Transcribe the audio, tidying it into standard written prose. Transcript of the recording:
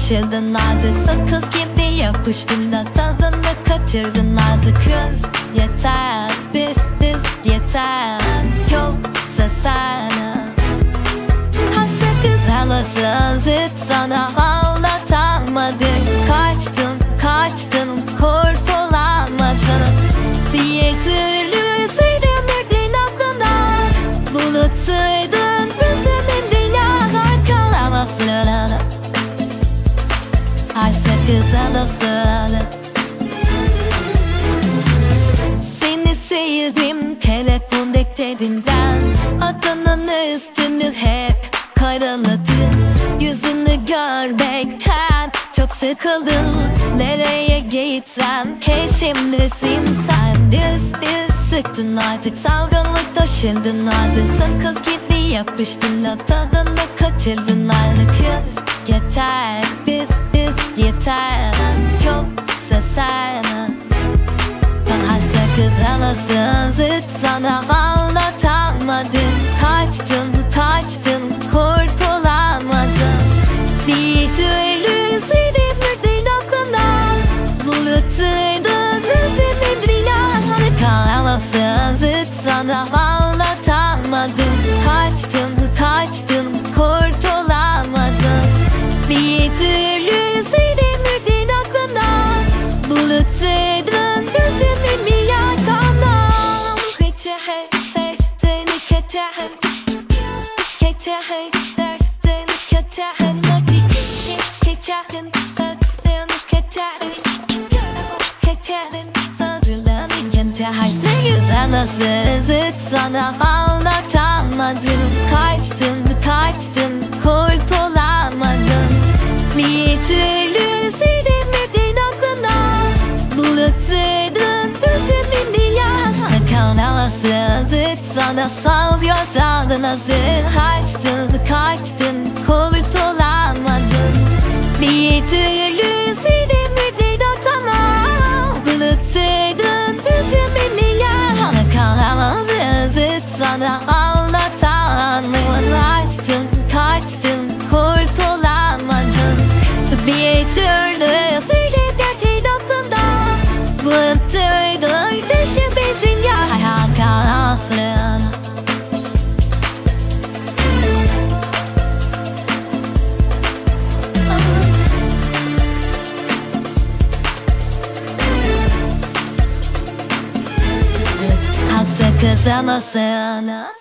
taşırdın artık. Sakız gibi yapıştın da tadını kaçırdın artık. Kız yeter, bitti yeter, yoksa sana haşa güzel asıl hiç sana ağlatamadım. Kaçtın kurtulamadın. Bir türlü sıyırmadın aklından. Bulutsaydın bütün dünyalar kalamazsın. Haşa güzel asıl. Seni sevdim telefon defterinden. Adının üstünü hep karaladım. Yüzünü görmekten çok sıkıldım. Nereye gitsem peşimdesin sen. Diz sıktın artık, savrulup taşırdın artık. Sakız gibi yapıştın da tadını kaçırdın artık. Yeter, biz yeter, yoksa sana haşa güzel asıl hiç sana ağlatamadım. Kaçtın kurtulamadın. Bir türlü sıyırmadın aklından. Bulutsaydın bütün dünyaları kalamazsın. Hiç sana ağlatamadım. Kaçtın kurtulamadın. Bir türlü sıyırmadın aklından. Bulutsaydın bütün dünyaları. Hiç sana ağlatamadım. Kaçtın kurtulamadın. Bir türlü sıyırmadın aklından. Bulutsaydın bütün dünyası kalamazsın. Hiç sana sallıyorsan nasıl. Kaçtın kurtulamadın. Bir türlü sıyırmadın aklından. Bulutsaydın bütün dünyası kalamazsın. Hiç sana ağlatamadım. Kaçtın kurtulamadın. Bir türlü sıyırmadın aklından. Bulutsaydın düşün ya hayal kalamazsın. Haşa güzel asıl.